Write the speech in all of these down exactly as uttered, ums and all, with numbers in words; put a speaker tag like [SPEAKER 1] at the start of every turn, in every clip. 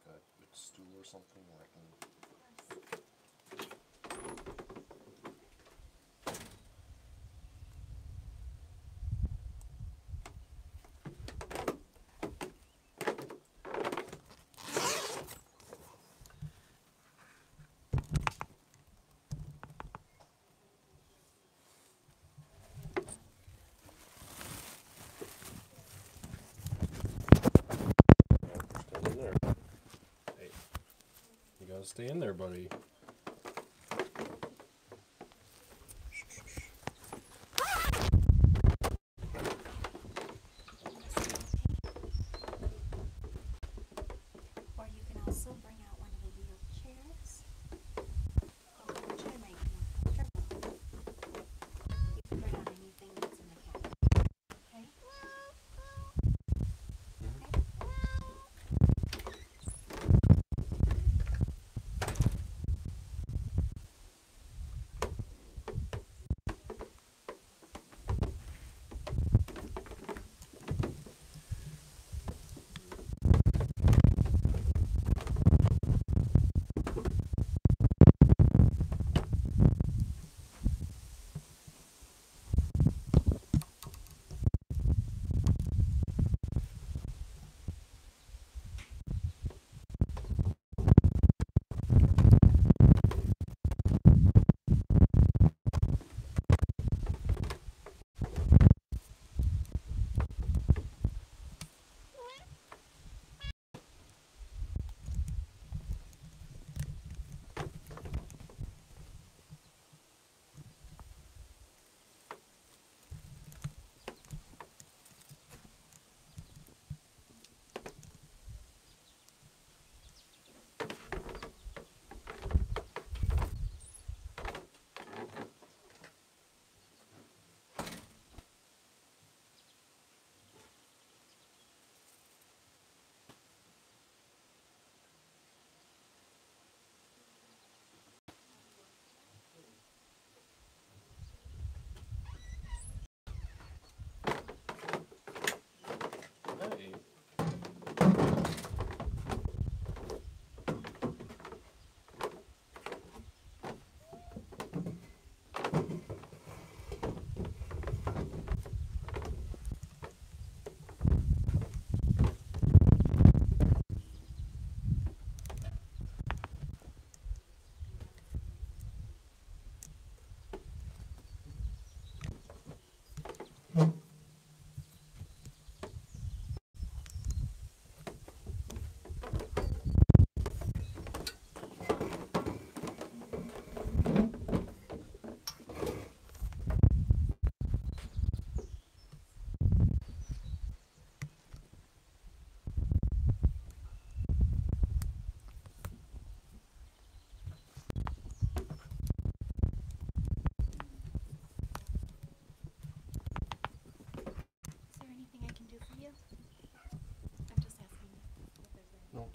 [SPEAKER 1] like a, a stool or something where I can. Stay in there, buddy.
[SPEAKER 2] Or you can also bring out one of the wheelchairs. Oh, the chair might be more comfortable. You can bring out anything that's in the cabin. Okay?
[SPEAKER 1] Hey.
[SPEAKER 2] Is there anything I can do for you? I'm just asking if there's anything.
[SPEAKER 1] No.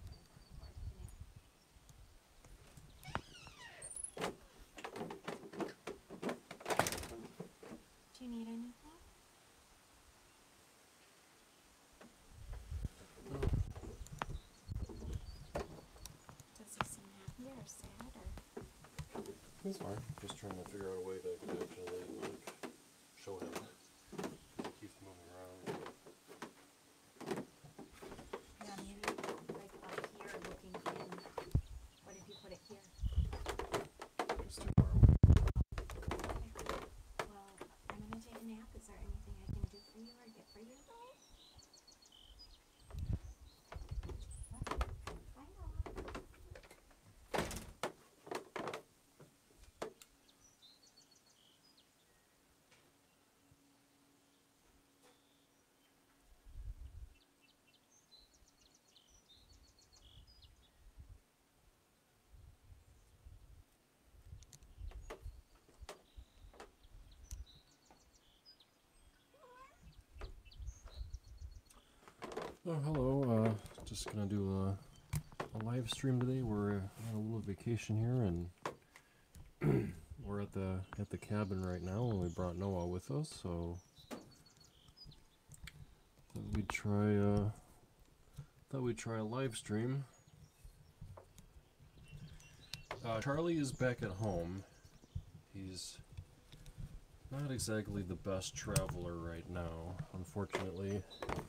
[SPEAKER 2] Do you need anything? Does he seem happy or sad or?
[SPEAKER 1] He's fine. Just trying to figure out a way that I can actually like show him. He keeps moving around.
[SPEAKER 2] Yeah, maybe like up here looking in. What if you put it here?
[SPEAKER 1] It's too far away.
[SPEAKER 2] Okay. Well, I'm gonna take a nap. Is there anything I can do for you or get for you? What? I know.
[SPEAKER 1] Oh, hello. Uh, just gonna do a, a live stream today. We're on a little vacation here, and we're at the at the cabin right now, and we brought Noah with us, so thought we'd try. Uh, thought we'd try a live stream. Uh, Charlie is back at home. He's not exactly the best traveler right now, unfortunately.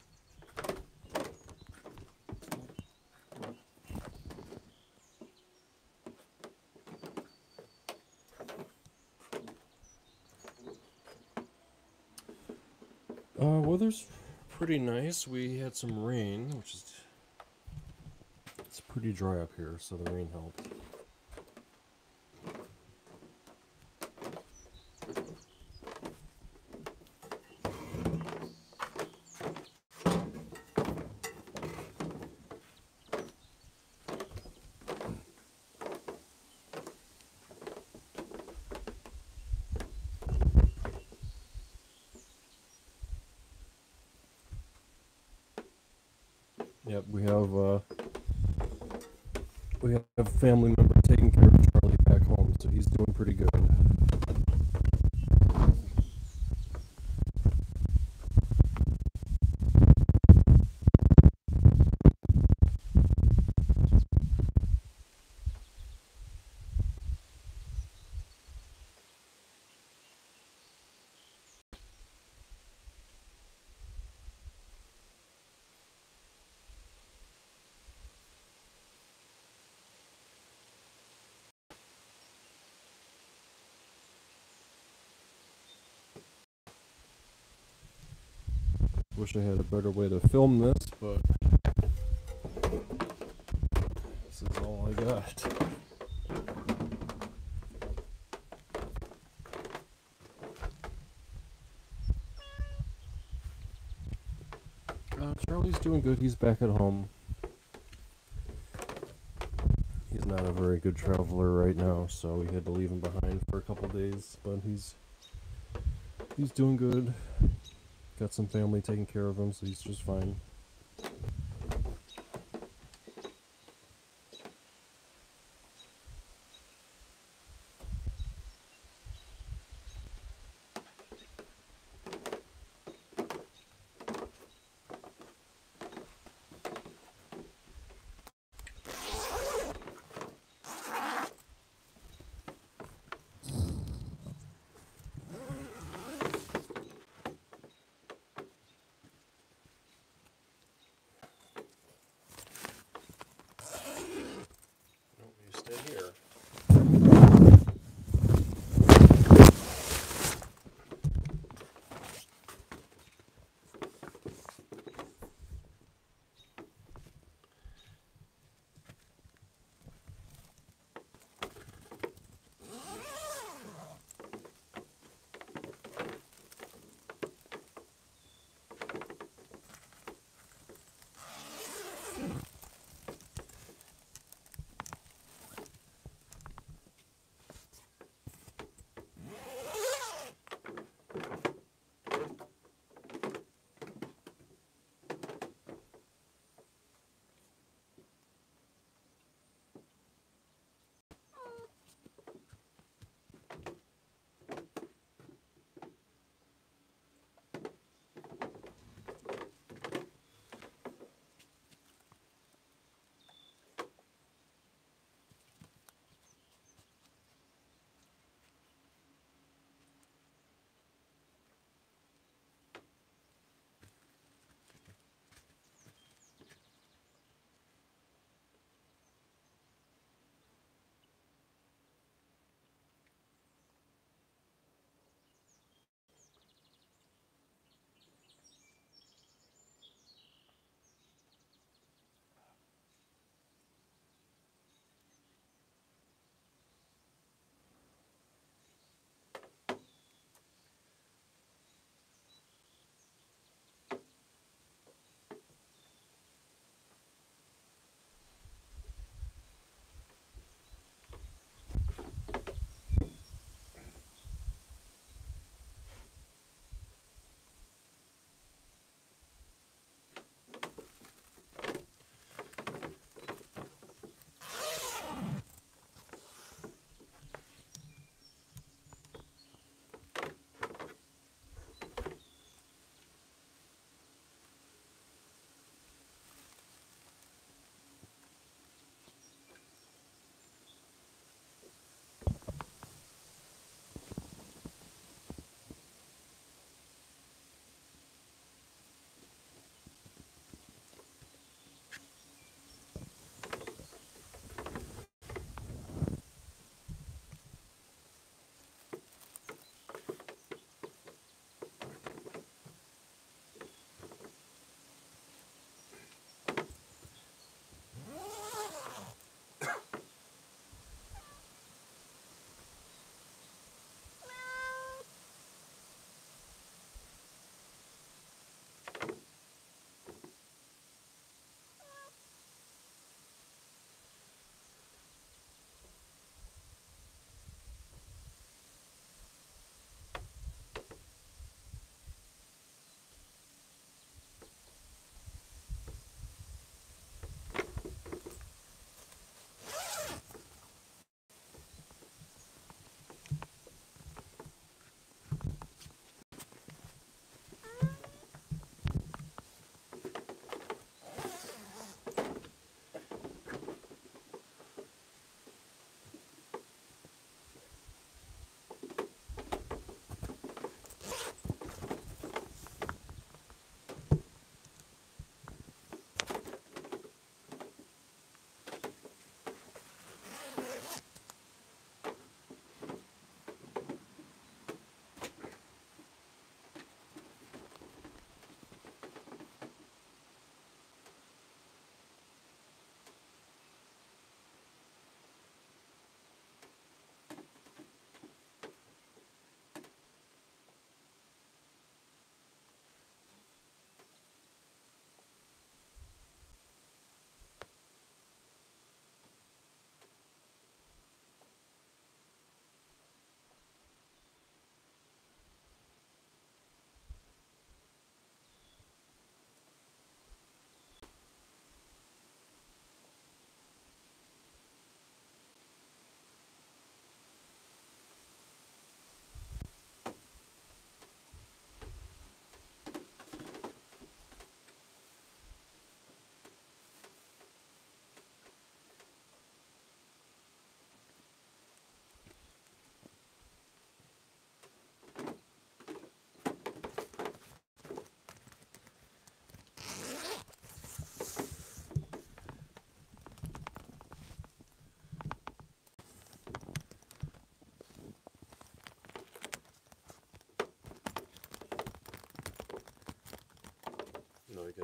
[SPEAKER 1] Uh, weather's pretty nice. We had some rain, which is... It's pretty dry up here, so the rain helped. Yep, we have uh, we have a family member taking care of Charlie back home, so he's doing pretty good. Wish I had a better way to film this, but this is all I got. Uh, Charlie's doing good. He's back at home. He's not a very good traveler right now, so we had to leave him behind for a couple days, but he's he's doing good. Got some family taking care of him, so he's just fine.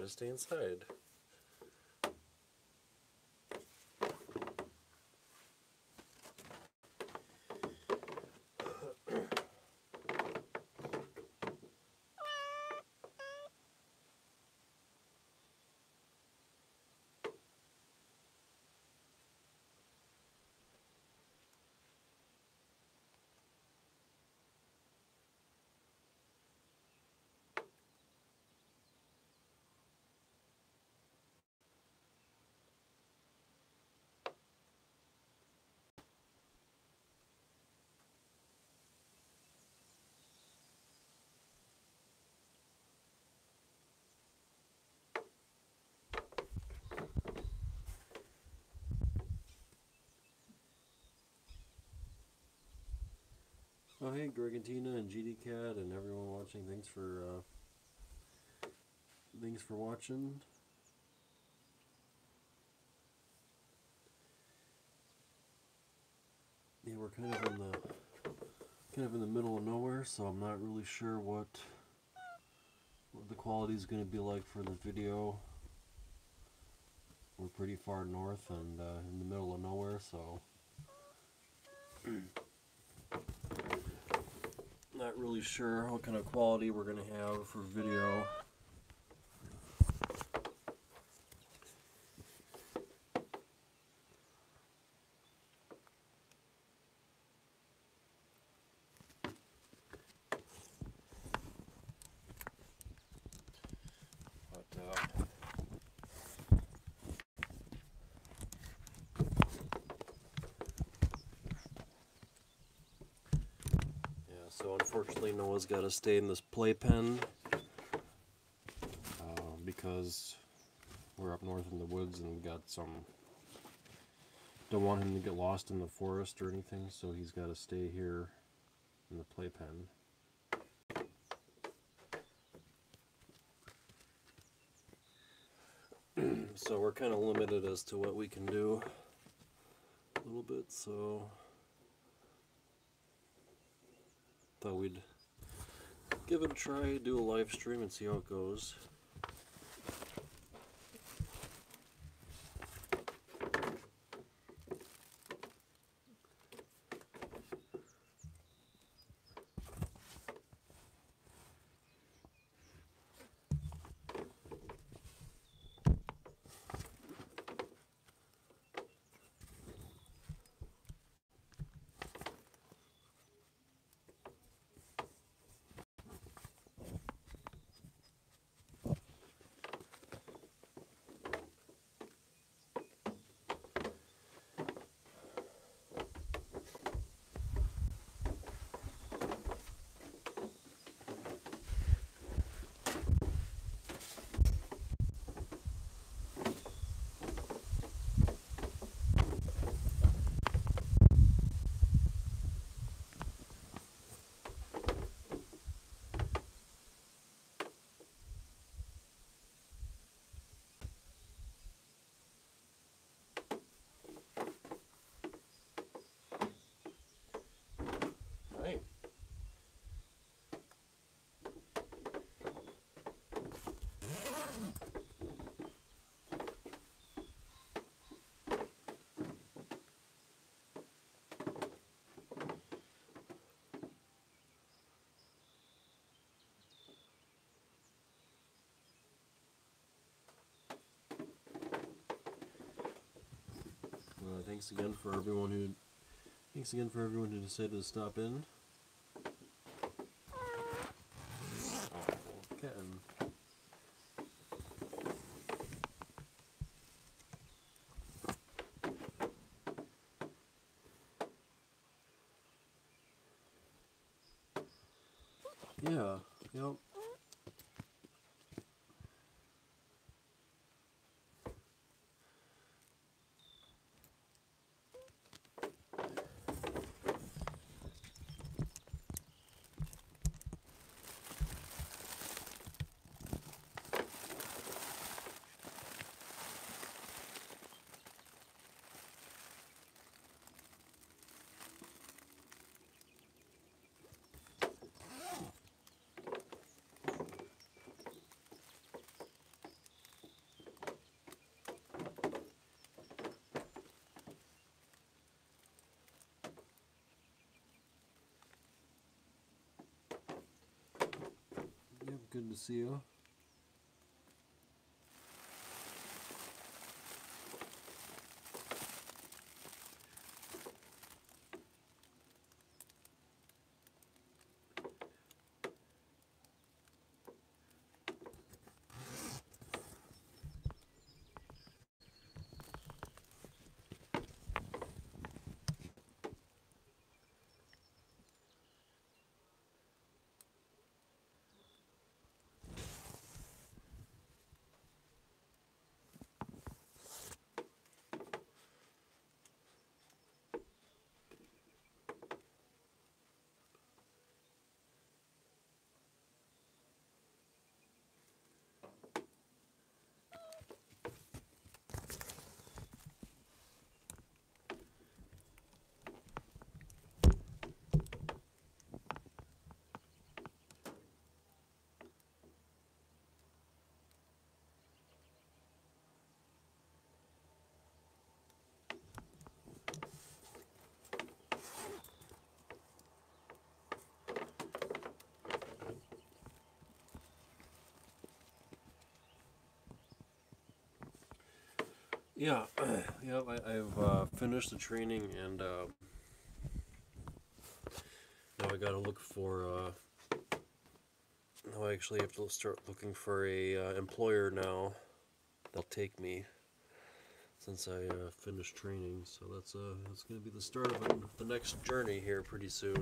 [SPEAKER 1] gotta stay inside. Oh hey, Greg and Tina and G D Cat and everyone watching. Thanks for uh, thanks for watching. Yeah, we're kind of in the kind of in the middle of nowhere, so I'm not really sure what what the quality is going to be like for the video. We're pretty far north and uh, in the middle of nowhere, so not really sure what kind of quality we're going to have for video. But, uh, yeah, so unfortunately Noah's got to stay in this playpen uh, because we're up north in the woods and we've got some, don't want him to get lost in the forest or anything, so he's got to stay here in the playpen. So we're kind of limited as to what we can do a little bit, so thought we'd give it a try, do a live stream and see how it goes. Right. Uh, thanks again for everyone who thanks again for everyone who decided to stop in. Oh, kitten. Yeah, yep. to see you. Yeah, yeah, I, I've uh, finished the training, and uh, now I gotta look for. Uh, now I actually have to start looking for a uh, employer now. They'll take me since I uh, finished training, so that's uh, that's gonna be the start of an, the next journey here pretty soon.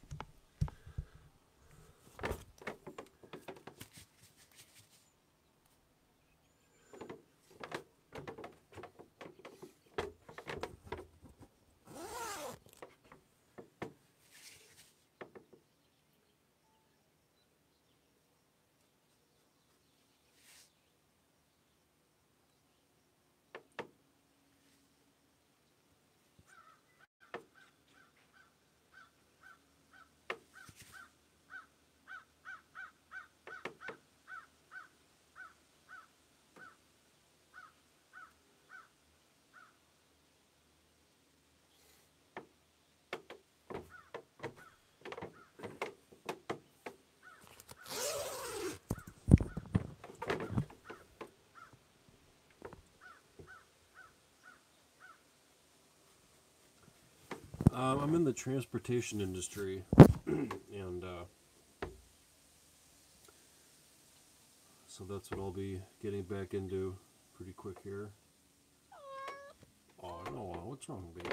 [SPEAKER 1] Um, I'm in the transportation industry, and uh, so that's what I'll be getting back into pretty quick here. Oh no, what's wrong, baby?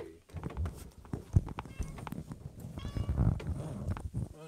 [SPEAKER 1] What?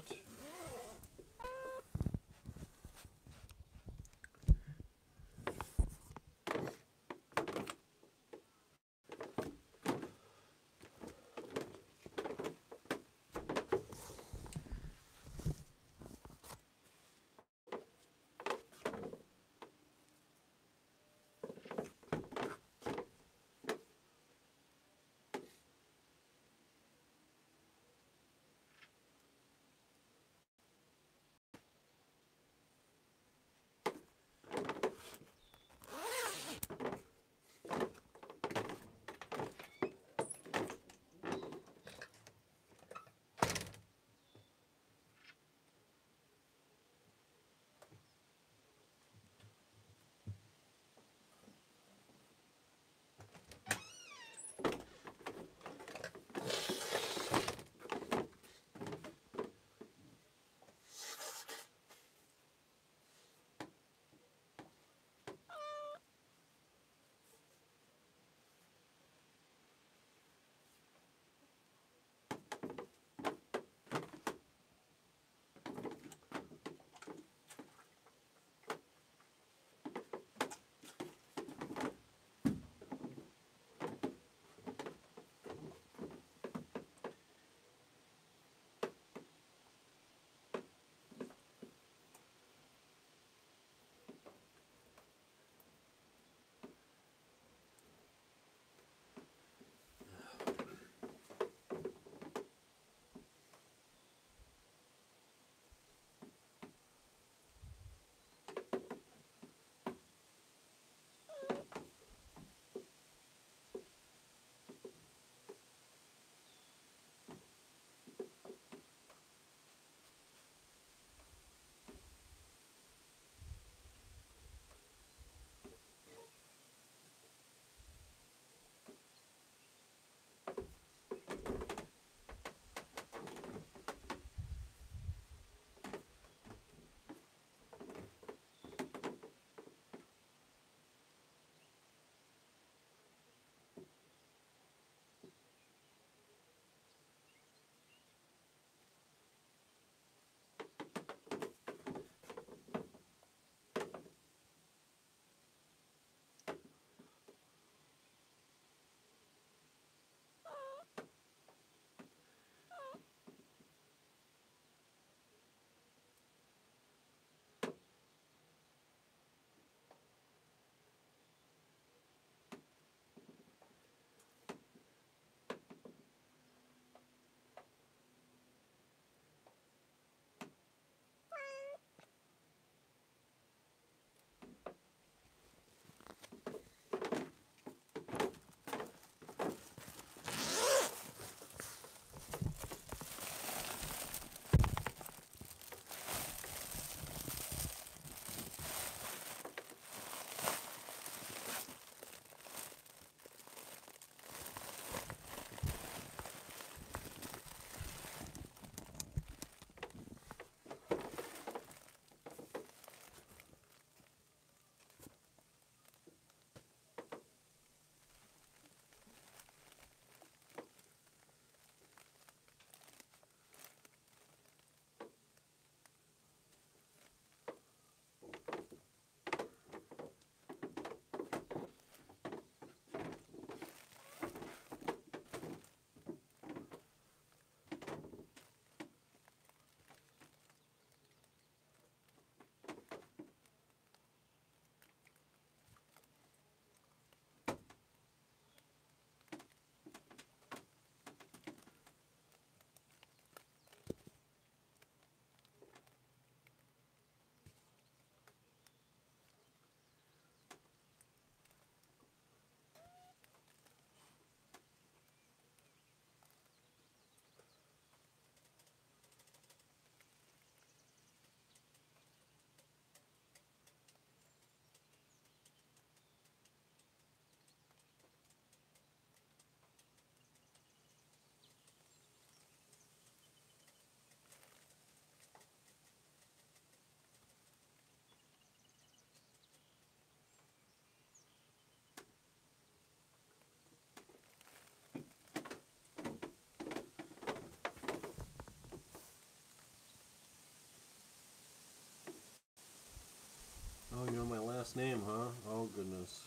[SPEAKER 1] name, huh? Oh, goodness.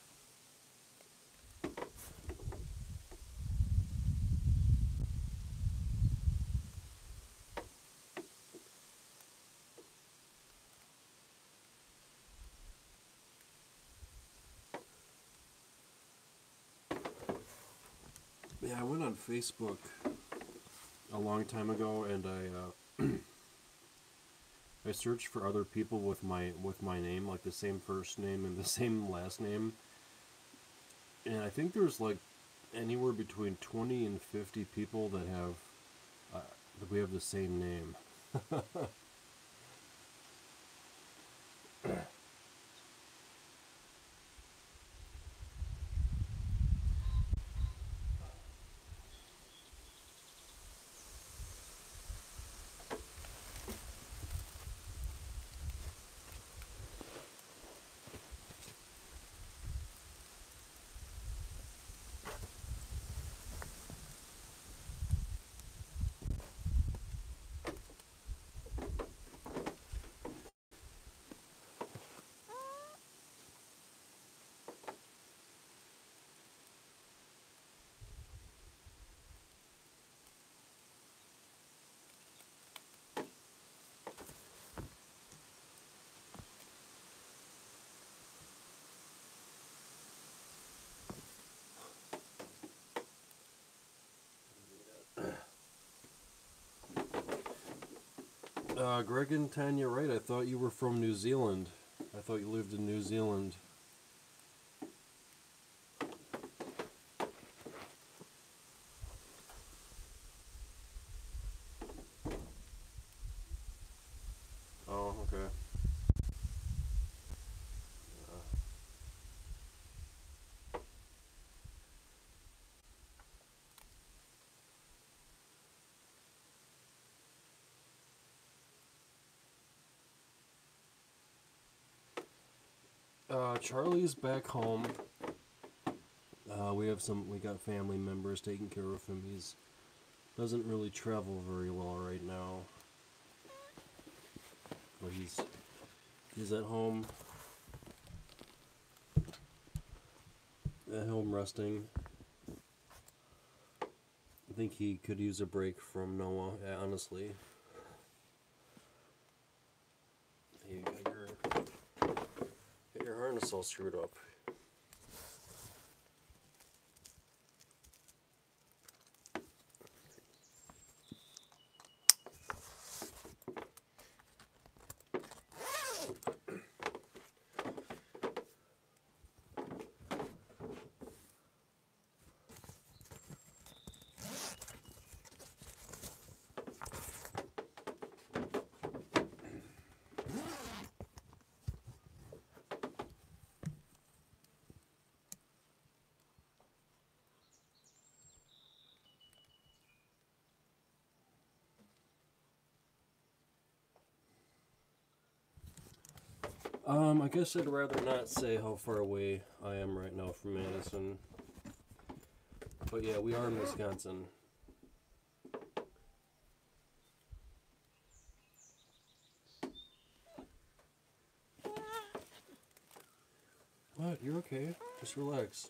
[SPEAKER 1] Yeah, I went on Facebook a long time ago, and I uh, I searched for other people with my with my name, like the same first name and the same last name, and I think there's like anywhere between twenty and fifty people that have uh, that we have the same name. Uh, Greg and Tanya, right? I thought you were from New Zealand. I thought you lived in New Zealand. Oh, okay. Uh, Charlie's back home. Uh, we have some. We got family members taking care of him. He's doesn't really travel very well right now, but he's he's at home. At home resting. I think he could use a break from Noah. Yeah, honestly. Hey, you got your get your harness all screwed up. Um, I guess I'd rather not say how far away I am right now from Madison. But yeah, we are in Wisconsin. What? You're okay. Just relax.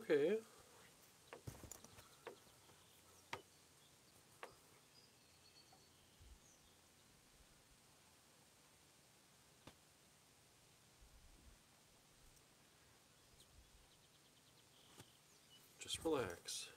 [SPEAKER 1] okay. Just relax.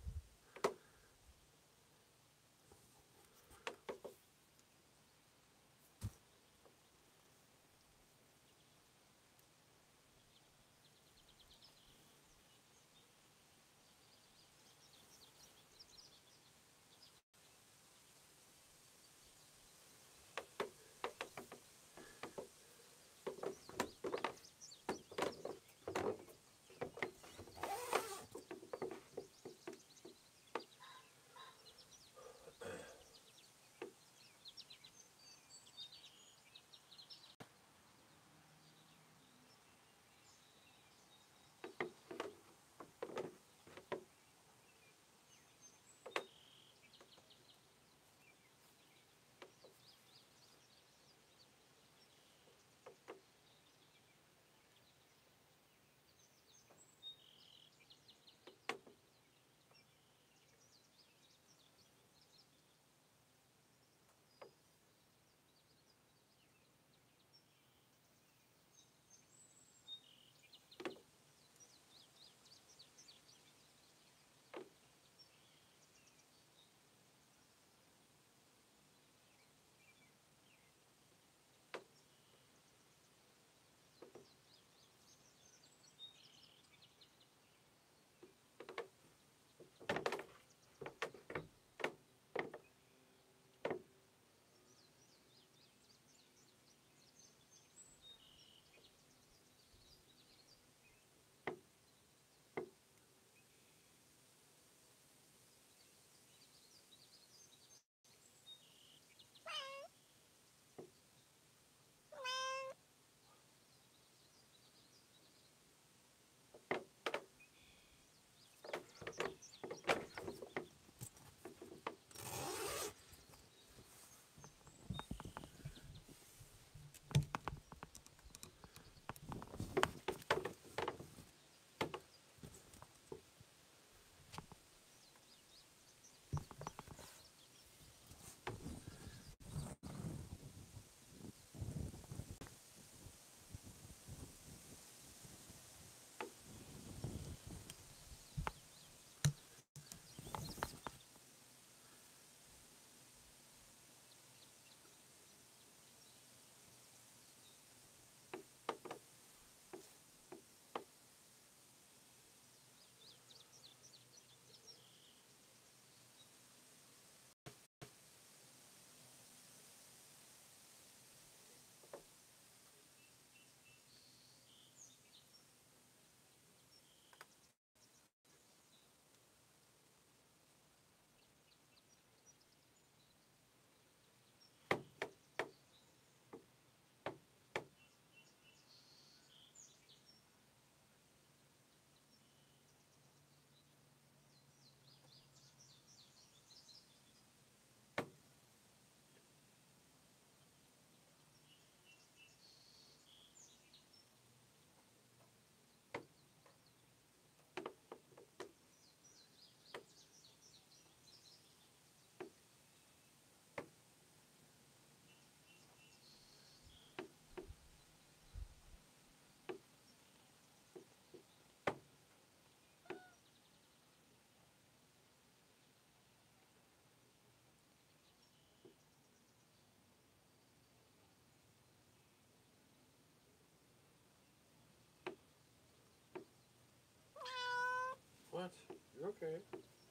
[SPEAKER 1] What? You're okay.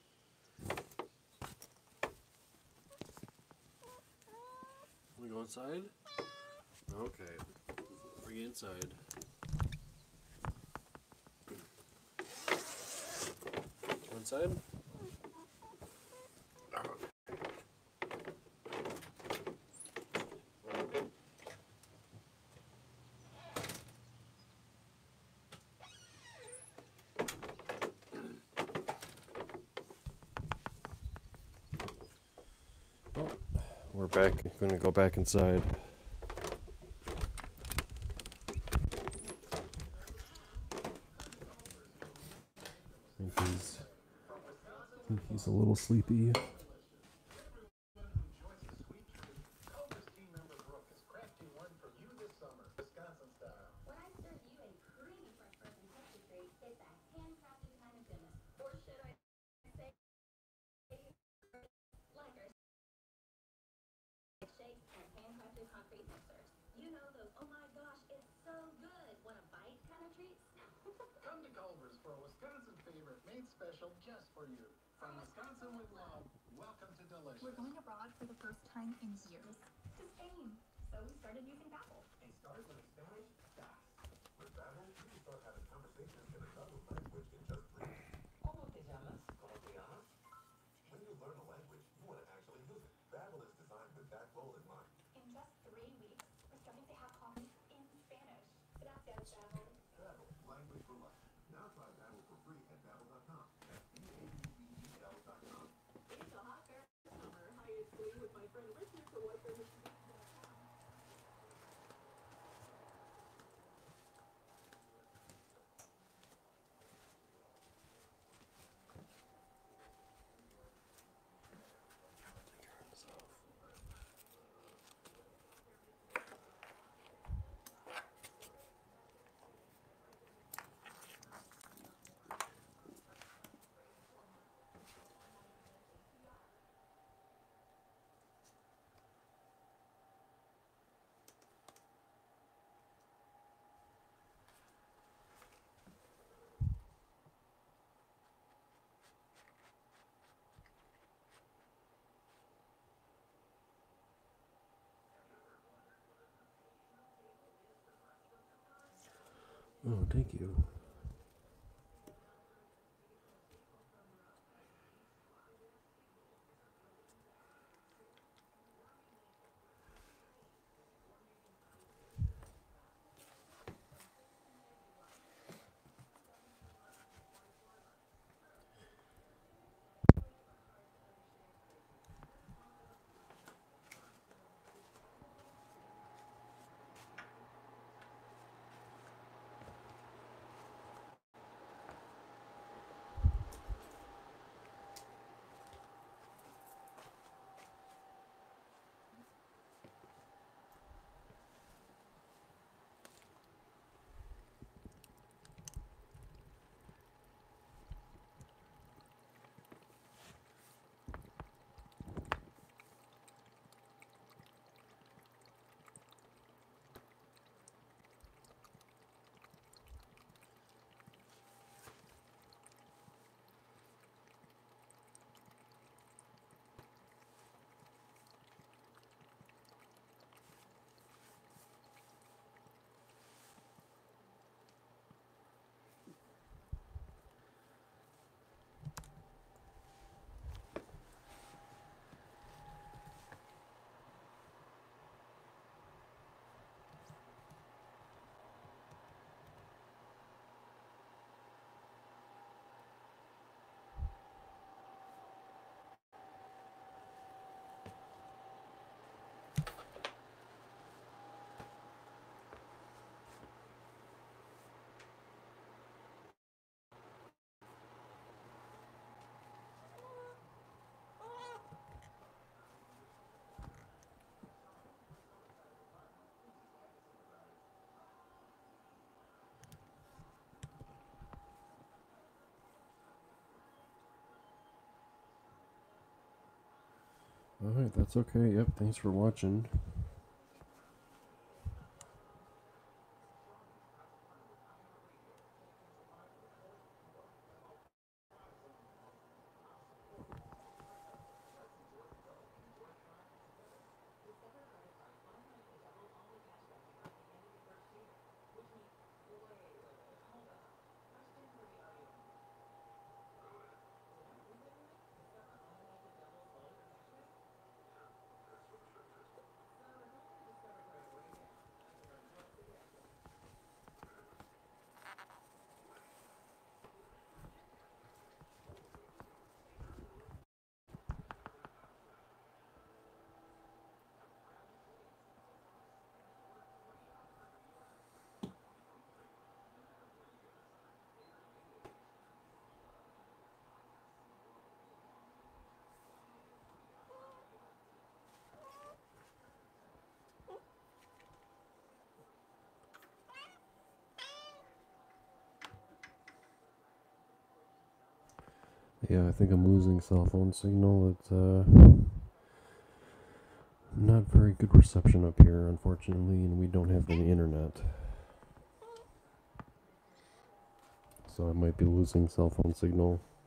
[SPEAKER 1] We go inside? Okay. Bring you inside. Go inside? Oh, we're back. Going to go back inside. He's a little sleepy.
[SPEAKER 3] Special just for you. From Wisconsin with love, welcome to Delicious. We're going abroad for the first time in years to Spain. So we started using Babbel. And start learning Spanish fast. With Babbel, you can start having conversations in another language in just three. ¿Cómo te llamas? ¿Cómo te llamas? When you learn a language, you want to actually use it. Babbel is designed with that goal in mind. In just three weeks, we're starting to have coffee in Spanish. Gracias, Babbel. Babbel, language for life. Now try Babbel for free at babbel dot com.
[SPEAKER 1] Oh, thank you. Alright, that's okay. Yep, thanks for watching. Yeah, I think I'm losing cell phone signal. It's uh, not very good reception up here, unfortunately, and we don't have any internet. So I might be losing cell phone signal